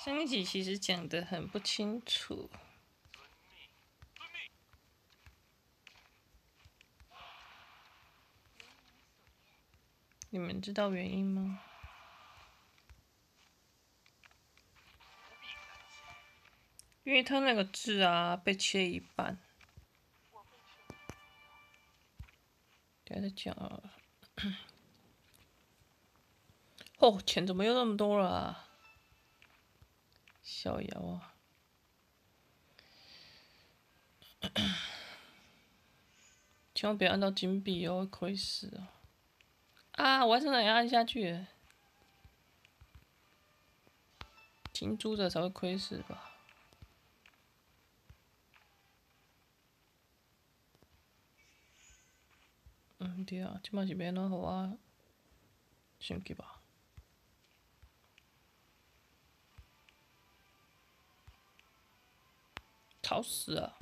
上一集其实讲得很不清楚，你们知道原因吗？因为他那个痣啊被切一半，等下再讲啊。哦，钱怎么又那么多了啊？小姚啊！千万别按到金币哦，会亏死哦！啊，我还是能按下去。金珠的才会亏死吧？对啊，即摆是要怎互我升级吧？吵死啊！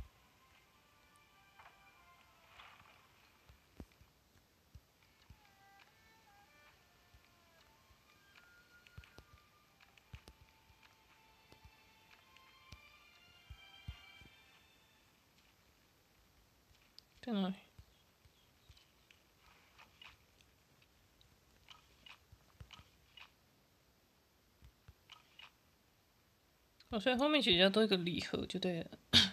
在哪里？哦，所以后面其实都一个礼盒就对了。